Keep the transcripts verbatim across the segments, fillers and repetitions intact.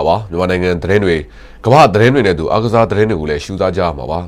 မှာပါမြန်မာနိုင်ငံသတင်းတွေကမ္ဘာသတင်းတွေနဲ့တူအားကစားသတင်းတွေကိုလည်းရှုစားကြမှာပါ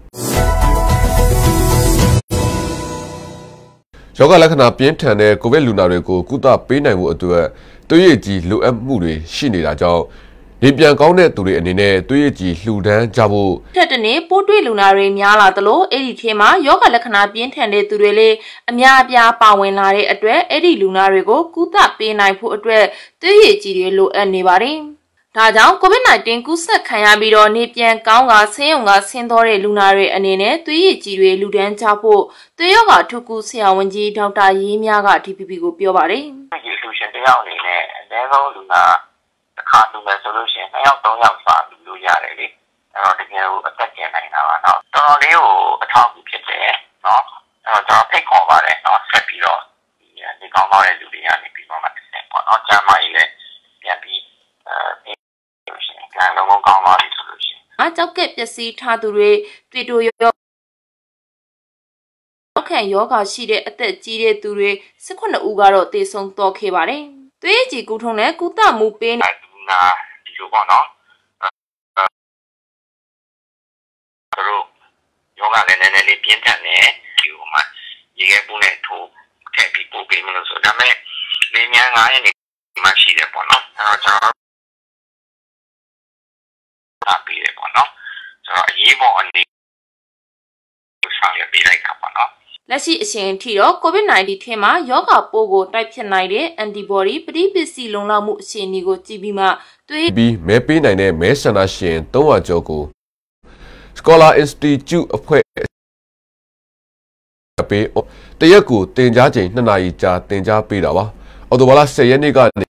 ယောဂလက္ခဏာပြင်းထန်တဲ့ကိုဗစ်လူနာတွေကိုကုသပေးနိုင်မှုအတွက်သွေးရည်ကြီးလိုအပ်မှုတွေရှိနေတာကြောင့်ဒီပြန်ကောင်းတဲ့သူတွေအနေနဲ့သွေးရည်ကြီးလှူဒန်းကြဖို့ထက်တနေ့ပိုးတွေ့လူနာတွေများလာသလိုအဲ့ဒီထဲမှာယောဂလက္ခဏာပြင်းထန်တဲ့သူတွေလည်းအများအပြားပါဝင်လာတဲ့အတွက်အဲ့ဒီလူနာတွေကိုကုသပေးနိုင်ဖို့အတွက်သွေးရည်ကြီးတွေလိုအပ်နေပါတယ်ဒါကြောင့် ကိုဗစ် ၁၉ ကူးစက်ခံရပြီးတော့နေပြန်ကောင်းကဆင်းရုံကဆင်းသောတဲ့လူနာတွေအနေနဲ့သွေးရည်ကြီးတွေလူဒန်းကြဖို့သွေးရောဂါထုကူဆရာဝန်ကြီးဒေါက်တာရေးမြက T P P ကိုပြောပါတယ်။ဒီလူရှင်တယောက်အနေနဲ့အနည်းဆုံးလူနာတစ်ခါလူမယ်ဆိုလို့ရှိရင်နှစ်ယောက်သုံးယောက်စာလူလို့ရတယ်လေ။အဲ့တော့တကယ်ကိုအသက်ကျန်နိုင်တာပါနော်။တော်တော်လေးကိုအထောက်အကူဖြစ်တယ်နော်။အဲ့တော့ကျွန်တော်ဖိတ်ခေါ်ပါတယ်နော်ဆက်ပြီးတော့ဒီနေကောင်းတဲ့လူတွေကနေပြီးတော့မှတစ်ဆက်ပေါ့နော်။ကျမ်းမာရေးလည်းပြန်ပြီးအဲကံလုံးကောင်းပါပြီဆိုလို့ရှိရင်အားကြောက်ကပျက်စီးထားသူတွေတွေ့တူရောအခန့်ယောဂရှိတဲ့အသက်ကြီးတဲ့သူတွေ၁၈ဦးကတော့တေဆုံးတော့ခဲ့ပါတယ်။သွေးကြည်ကူးထုံးနဲ့ကုသမှုပေးနေလူနာဒီလိုပေါ့နော်။သူတို့ယောဂလည်းနည်းနည်းလေးပြင်းထန်တယ်ဒီဟိုမှာရေခဲပူးနဲ့ထိုးထည့်ပြီးပို့ပေးမလို့ဆိုဒါပေမဲ့လေမြန်ငါးရက်နေမှရှိတယ်ပေါ့နော်။အဲတော့ကျွန်တော်ပေးတယ်ပေါ့နော်ဆိုတော့အရေးပေါ်အနေဆောင်ရွက်ပေးလိုက်တာပေါ့နော်လက်ရှိအချိန်အထိတော့ ကိုဗစ် ၁၉ ထဲမှာယောဂပိုးကိုတိုက်ဖျက်နိုင်တဲ့ antibody ပဋိပစ္စည်းလုံလောက်မှုအခြေအနေကိုကြည့်ပြီးမှသွေးပြီးမဲပေးနိုင်တဲ့မဲဆန္ဒရှင်သုံးရာကျော်ကို Scholar Institute အဖွဲ့ပေးတရက်ကိုတင် जा ချိန်နှစ်နာရီကြာတင် जा ပေးတာပါအော်တိုဘာလ၁၀ရက်နေ့ကနေ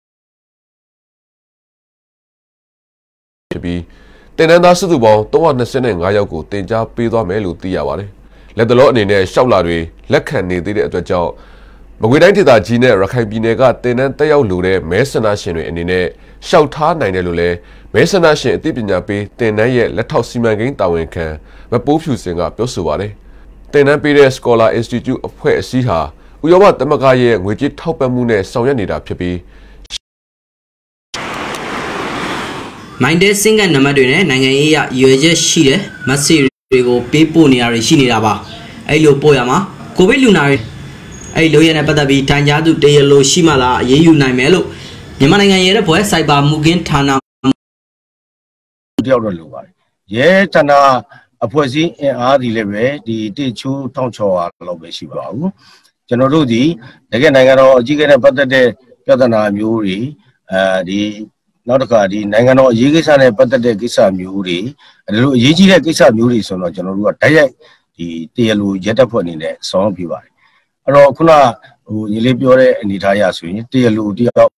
ပြီးတင်နန်းသားစုစုပေါင်း၃၂၅ယောက်ကိုတင် जा ပေးသွားမယ်လို့သိရပါတယ်။လက်တလောအနေနဲ့ရှောက်လာတွေလက်ခံနေသေးတဲ့အတွက်ကြောင့်မကွေးတိုင်းဒေသကြီးနဲ့ရခိုင်ပြည်နယ်ကတင်နန်းတက်ရောက်လို့တဲ့မဲဆန္ဒရှင်တွေအနေနဲ့ရှောက်ထားနိုင်တယ်လို့လည်းမဲဆန္ဒရှင်အသိပညာပေးတင်နန်းရဲ့လက်ထောက်စီမံကိန်းတာဝန်ခံမပိုးဖြူစင်ကပြောဆိုပါတယ်။တင်နန်းပေးတဲ့ Scholar Institute အဖွဲ့အစည်းဟာဥရောပသမဂ္ဂရဲ့ငွေကြေးထောက်ပံ့မှုနဲ့ဆောင်ရွက်နေတာဖြစ်ပြီးမိုင်းတဲ့စင်ကနံပါတ်တွေနဲ့နိုင်ငံရေးအရွယ်ချက်ရှိတဲ့မက်ဆေ့တွေကိုပေးပို့နေရရှိနေတာပါအဲ့လိုပို့ရမှာကိုဗစ်လူနာတွေအဲ့လိုရတဲ့ပတ်သက်ပြီးတန်ကြားသူတရလိုရှိမှလားအရေးယူနိုင်မယ်လို့မြန်မာနိုင်ငံရဲတဲ့ဘွဲစိုက်ဘာမူကင်းဌာနတယောက်တော့လိုပါတယ်ရဲဌာနအဖွဲ့အစည်းအင်အားဒီလည်းပဲဒီတိချိုးထောင်းချော်အားလောက်ပဲရှိပါဘူးကျွန်တော်တို့ဒီတကယ်နိုင်ငံတော်အကြီးအကဲနဲ့ပတ်သက်တဲ့ပြဿနာမျိုးတွေအဲဒီနောက်တစ်ခါဒီနိုင်ငံတော်အရေးကိစ္စနဲ့ပတ်သက်တဲ့ကိစ္စမျိုးတွေဒီလိုအရေးကြီးတဲ့ကိစ္စမျိုးတွေဆိုတော့ကျွန်တော်တို့ကတိုက်ရိုက်ဒီတရားလိုရက်တက်ဖွဲ့အနေနဲ့ဆောင်းပြပါတယ်အဲ့တော့ခုနဟိုညီလေးပြောတဲ့အနေထားအရဆိုရင်တရားလိုတယောက်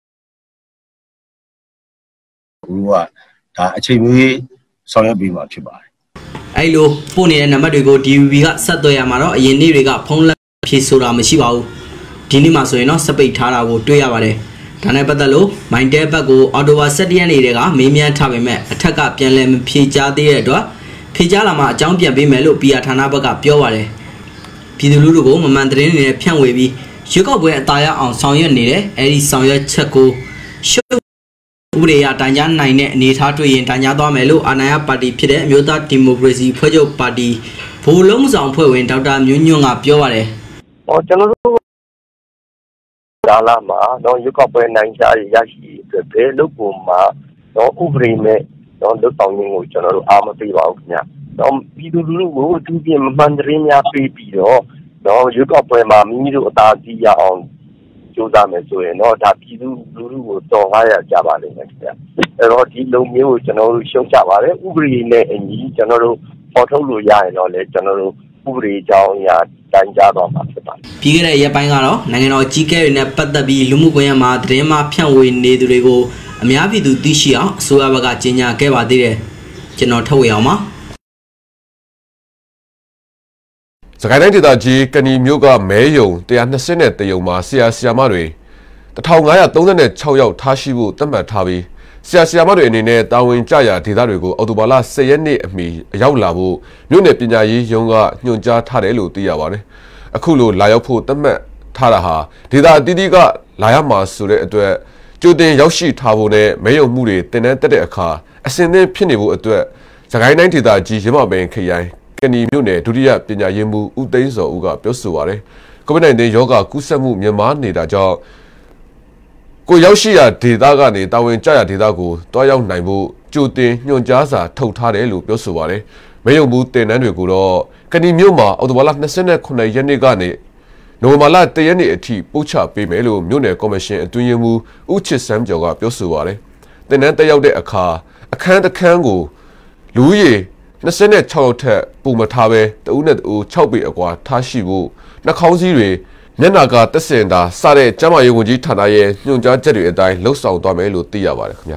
ဘုရားဒါအချိန်မျိုးဆောင်းရပေးမှာဖြစ်ပါတယ်အဲ့လိုပို့နေတဲ့နံပါတ်တွေကို D V B ကဆက်သွယ်ရမှာတော့အရင်နေ့တွေကဖုန်းလက်ဖြေဆိုတာမရှိပါဘူးဒီနေ့မှဆိုရင်တော့စပိတ်ထားတာကိုတွေ့ရပါတယ်ဒါနဲ့ပတ်သက်လို့မိုင်းတဲဘက်ကိုအော်တိုဘာ၁၁ရက်နေ့တည်းကမေးမြန်းထားပေမဲ့အထက်ကပြန်လည်မဖြေကြားသေးတဲ့အတွက်ဖြေကြားလာမှအကြောင်းပြန်ပေးမယ်လို့ပီယာဌာနဘက်ကပြောပါတယ်ပြည်သူလူထုကိုမမှန်သတင်းတွေနဲ့ဖြန့်ဝေပြီးရွေးကောက်ပွဲအသာရအောင်ဆောင်ရွက်နေတယ်အဲဒီဆောင်ရွက်ချက်ကိုရှုပ်ဥပဒေအရတန်ကြားနိုင်တဲ့အနေအထားတွေ့ရင်တန်ကြားသွားမယ်လို့အာဏာရပါတီဖြစ်တဲ့အမျိုးသားဒီမိုကရေစီဖွဲ့ချုပ်ပါတီဗိုလ်လုံးဆောင်ဖွဲ့ဝင်ဒေါက်တာမျိုးညွန့်ကပြောပါတယ်ဟောကျွန်တော်တို့ဒါလာမှာတော့ရွေးကောက်ပွဲနိုင်ကြရရှိအတွက်ဘယ်လို့ပုံမှာတော့ဥပဒေနဲ့တော့လွတ်ဆောင်ခြင်းကိုကျွန်တော်တို့အားမပေးပါဘူးခင်ဗျာတော့ပြည်သူလူထုကိုအထူးဖြင့်မမှန်သတင်းများပေးပြီးတော့တော့ရွေးကောက်ပွဲမှာမိမိတို့အသာစီးရအောင်ကြိုးစားမယ်ဆိုရင်တော့ဒါပြည်သူလူထုကိုတော်ကားရကြပါလိမ့်မယ်ခင်ဗျာအဲ့တော့ဒီလုံမျိုးကိုကျွန်တော်တို့ရှုံချပါတယ်ဥပဒေနဲ့အညီကျွန်တော်တို့ပေါ်ထုတ်လို့ရရင်တော့လေကျွန်တော်တို့ဥပဒေကြောင်းအရာတိုင်ကြားတော့မှာဖြစ်ပါတယ်ပြီးခဲ့တဲ့ရက်ပိုင်းကတော့နိုင်ငံတော်ကြီးကဲတွေနဲ့ပတ်သက်ပြီးလူမှုကွန်ရက်မှာသတင်းမှဖြန့်ဝေနေသူတွေကိုအများပြည်သူသိရှိအောင်အစိုးရဘက်ကကြေညာခဲ့ပါသေးတယ်ကျွန်တော်ထုတ်ဝေအောင်ပါစကိုင်းတိုင်းဒေသကြီးကဏီမြို့ကမဲယုံ၁၂၀နဲ့တယုံမှာဆရာဆရာမတွေ၁၅၃၆ယောက်ထားရှိဖို့သတ်မှတ်ထားပြီးဆရာဆရာမတွေအနေနဲ့တာဝန်ကျရာဒေသတွေကိုအော်တိုဘာလ၁၀ရက်နေ့အမီရောက်လာဖို့မြို့နယ်ပညာရေးရုံးကညွှန်ကြားထားတယ်လို့သိရပါတယ်။အခုလိုလာရောက်ဖို့သတ်မှတ်ထားတာဟာဒေသအသီးသီးကလာရမှာဆိုတဲ့အတွက်ကြိုတင်ရောက်ရှိထားဖို့နဲ့မဲယုံမှုတွေတင်တဲ့တက်တဲ့အခါအစင်သင်းဖြစ်နေဖို့အတွက်စကိုင်းတိုင်းဒေသကြီးရမပင်ခရိုင်ကဏီမြို့နယ်ဒုတိယပညာရေးမှူးဦးသိန်းစောဦးကပြောဆိုပါတယ်ကိုဗစ် nineteen ရောဂါကူးစက်မှုမြန်မာနေတာကြောင့်ကိုရောက်ရှိရာဒေသကနေတာဝန်ကျရာဒေသကိုတွားရောက်နိုင်ဖို့ကြိုတင်ညွှန်ကြားစာထုတ်ထားတယ်လို့ပြောဆိုပါတယ်မဲယုံမှုတင်နန်းတွေကိုတော့ကဏီမြို့မှာအော်တိုဘာလ၂၉ရက်နေ့ကနေနိုဝင်ဘာလ၁ရက်နေ့အထိပို့ချပေးမယ်လို့မြို့နယ်ကော်မရှင်အတွင်းရေးမှူးဦးချစ်စမ်းကျော်ကပြောဆိုပါတယ်တင်နန်းတက်ရောက်တဲ့အခါအခန်းတစ်ခန်းကိုလူဦးရေ၂၆ယောက်ထက်ပုံမထားပဲတဦးနဲ့တဦး၆ပေအကွာထားရှိဖို့နှာခေါင်းစည်းတွေမျက်နှာကတက်စင်တာစတဲ့ကျန်းမာရေးဝန်ကြီးဌာနရဲ့ညွှန်ကြားချက်တွေအတိုင်းလှုပ်ဆောင်သွားမယ်လို့သိရပါတယ်ခင်ဗျာ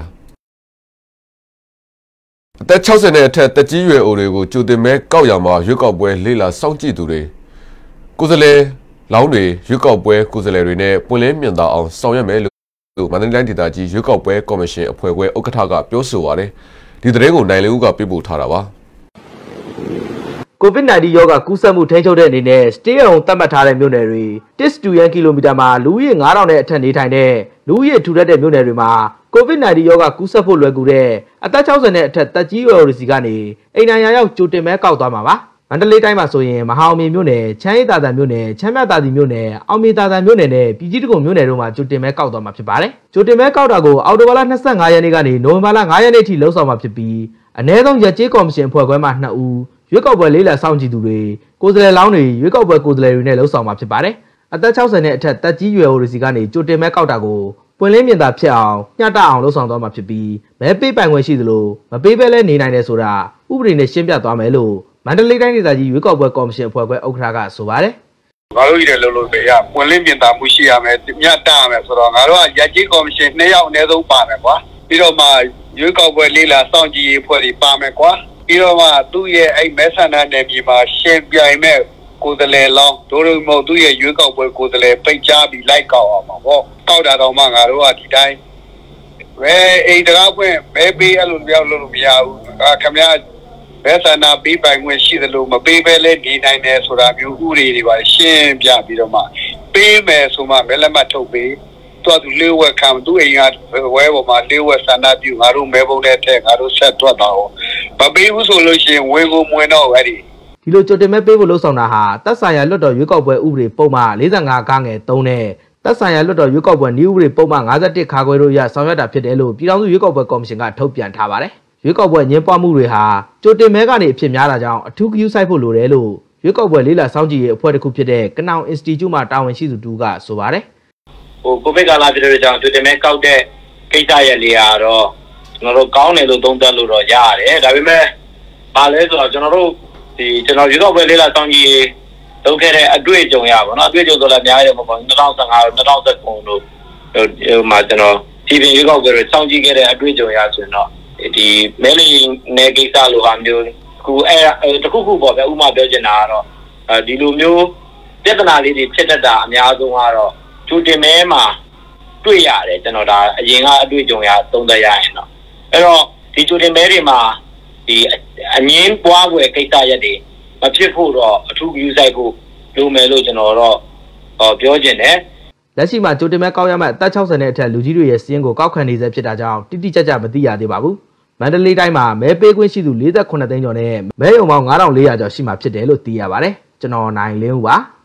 အသက်၆၀နဲ့အထက်တက်ကြီးရွယ်အိုတွေကိုကြိုတင်မဲ့ကောက်ရမှာရွေးကောက်ပွဲလေးလာစောင့်ကြည့်သူတွေကိုယ်စားလှယ်လောင်းတွေရွေးကောက်ပွဲကိုယ်စားလှယ်တွေနဲ့ပွင့်လင်းမြင်သာအောင်ဆောင်ရွက်မယ်လို့မန္တလေးတိုင်းဒေသကြီးရွေးကောက်ပွဲကော်မရှင်အဖွဲ့ခွဲဥက္ကဋ္ဌကပြောဆိုပါတယ်ဒီသတင်းကိုနိုင်လေဦးကပြပို့ထားတာပါကိုဗစ် nineteen ရောဂါကူးစက်မှုထိန်းချုပ်တဲ့အနေနဲ့ stay at home သတ်မှတ်ထားတဲ့မြို့နယ်တွေတစ်စတူယန်ကီလိုမီတာမှာလူဦးရေ၅ထောင်နဲ့အထက်နေထိုင်တဲ့လူဦးရေထူထပ်တဲ့မြို့နယ်တွေမှာကိုဗစ် nineteen ရောဂါကူးစက်ဖို့လွယ်ကူတဲ့အသက်၆၀နဲ့အထက်တက်ကြီးရွယ်အိုတွေစီကနေအိမ်နိုင်ရာရောက်ကြိုတင်မဲကောက်သွားမှာပါမန္တလေးတိုင်းမှာဆိုရင်မဟာအောင်မြေမြို့နယ်ချမ်းရည်သာသံမြို့နယ်ချမ်းမြသာစီမြို့နယ်အောင်မြေသာသံမြို့နယ်နဲ့ပြည်ကြီးတကုံမြို့နယ်တို့မှာကြိုတင်မဲကောက်သွားမှာဖြစ်ပါတယ်ကြိုတင်မဲကောက်တာကိုအောက်တိုဘာလ၂၅ရက်နေ့ကနေနိုဝင်ဘာလ၅ရက်နေ့ထိလှုပ်ဆောင်မှာဖြစ်ပြီးအနည်းဆုံးရက်ကျေးကော်မရှင်ဖွဲ့ခွဲမှ၂ဦးရွေးကောက်ပွဲလေးလံစောင့်ကြည့်သူတွေကိုယ်စားလှယ်လောင်းတွေရွေးကောက်ပွဲကိုယ်စားလှယ်တွေနဲ့လှုပ်ဆောင်မှာဖြစ်ပါတယ်အသက်၆၀နဲ့အထက်တက်ကြီးရွယ်အိုတွေစီကနေကြိုတင်မဲကောက်တာကိုပွင့်လင်းမြင်သာဖြစ်အောင်ညှတအောင်လှုပ်ဆောင်သွားမှာဖြစ်ပြီးမဲပေးပိုင်ခွင့်ရှိသလိုမပေးဘဲလဲနေနိုင်တယ်ဆိုတာဥပဒေနဲ့ရှင်းပြသွားမယ်လို့မန္တလေးတိုင်းဒေသကြီးရွေးကောက်ပွဲကော်မရှင်အဖွဲ့ခွဲဥက္ကဋ္ဌကဆိုပါတယ်ငါတို့ရလို့လို့ပဲရပွင့်လင်းမြင်သာမှုရှိရမယ်ညှတရမယ်ဆိုတော့ငါတို့ကရက်ကြီးကော်မရှင်နှစ်ယောက်အနည်းဆုံးပါမယ်ကွာပြီးတော့မှရွေးကောက်ပွဲလေးလာစောင့်ကြည့်ရေးအဖွဲ့တွေပါမယ်ကွာပြီးတော့မှသူ့ရဲ့အဲ့မဲဆန္ဒနယ်မြေမှာရှင်းပြိုင်မဲ့ကိုယ်စားလှယ်လောင်းတို့တို့မို့သူ့ရဲ့ရွေးကောက်ပွဲကိုယ်စားလှယ်ပိတ်ချပြီးလိုက်ကောက်အောင်ပါပေါ့ကောက်တာတော့မှငါတို့ကဒီတိုင်းပဲအိမ်တကားပွင့်ပဲပေးအဲ့လိုပြောလို့မရဘူးခင်ဗျာမဲဆန္ဒပေးပိုင်ခွင့်ရှိသလိုမပေးဘဲလဲနေနိုင်တယ်ဆိုတာမျိုးဥတွေတွေပါရှင်းပြပြီးတော့မှပေးမယ်ဆိုမှမဲလက်မှတ်ထုတ်ပေးသူကသူလေးဝက်ခံသူအိမ်ကဝဲပေါ်မှာလေးဝက်ဆန္ဒပြုငါတို့မဲပုံတဲ့ထက်ငါတို့ဆက်တွက်တာဟောမပေးဘူးဆိုလို့ရှိရင်ဝင်ကိုမဝင်တော့အဲ့ဒီဒီလိုကြိုတင်မဲ့ပေးဖို့လှုံ့ဆော်တာဟာတပ်ဆိုင်ရာလွှတ်တော်ရွေးကောက်ပွဲဥပဒေပုံမှန်၄၅ခန်းငယ်၃နဲ့တပ်ဆိုင်ရာလွှတ်တော်ရွေးကောက်ပွဲနည်းဥပဒေပုံမှန်၅၁ခါခွဲတို့ရဆောင်ရွက်တာဖြစ်တယ်လို့ပြည်ထောင်စုရွေးကောက်ပွဲကော်မရှင်ကထုတ်ပြန်ထားပါတယ်ရွေးကောက်ပွဲညှဉ်းပန်းမှုတွေဟာကြိုတင်မဲကနေအဖြစ်များတာကြောင့်အထူးဂရုစိုက်ဖို့လိုတယ်လို့ရွေးကောက်ပွဲလေးလာစောင့်ကြည့်ရေးအဖွဲ့တစ်ခုဖြစ်တဲ့ကနောင် Institute မှာတာဝန်ရှိသူတူကဆိုပါတယ်ဟိုကိုဗစ်ကာလဖြစ်တဲ့ကြောင့်ကြိုတင်မဲကောက်တဲ့ကိစ္စရဲ့လေယာတော့ကျွန်တော်တို့ကောင်းတယ်လို့သုံးသပ်လို့တော့ရရတယ်ဒါပေမဲ့ပါလဲဆိုတော့ကျွန်တော်တို့ဒီကျွန်တော်ရွေးကောက်ပွဲလေးလာစောင့်ကြည့်ရေးလုပ်ခဲ့တဲ့အတွေ့အကြုံရပါတော့အတွေ့အကြုံဆိုလည်းအများကြီးပေါ့၂၀၁၅ ၂၀၁၉တို့ဟိုမှာကျွန်တော်ဒီပြင်ရွေးကောက်ပွဲတွေစောင့်ကြည့်ခဲ့တဲ့အတွေ့အကြုံရဆိုရင်တော့ဒီမဲလီနယ်ကိစ္စလိုဟာမျိုးခုအဲတခုခုပေါ့ဗျဥပမာပြောချင်တာကတော့အဲဒီလိုမျိုးပြဿနာလေးတွေဖြစ်တတ်တာအများဆုံးကတော့ကြိုတင်မဲမှာတွေ့ရတယ်ကျွန်တော်ဒါအရင်ကအတွေ့အကြုံရသုံးသပ်ရရင်တော့အဲ့တော့ဒီကြိုတင်မဲတွေမှာဒီအငင်းပွားွယ်ကိစ္စရက်တွေမဖြစ်ဖို့တော့အထူးယူဆိုင်ဖို့လိုမယ်လို့ကျွန်တော်တော့ပြောချင်တယ်လက်ရှိမှာကြိုတင်မဲကောက်ရမယ့်အသက်၆၀နဲ့အထက်လူကြီးတွေရဲ့စီးရင်ကိုကောက်ခံနေစေဖြစ်တာကြောင့်တိတိကျကျမသိရသေးပါဘူးမန္တလေးတိုင်းမှာမဲပေးခွင့်ရှိသူ၄၉သိန်းကျော်နဲ့မဲရုံပေါင်း၅ထောင်၄ရာကျော်ရှိမှဖြစ်တယ်လို့သိရပါတယ်ကျွန်တော်နိုင်လင်းဦးပါ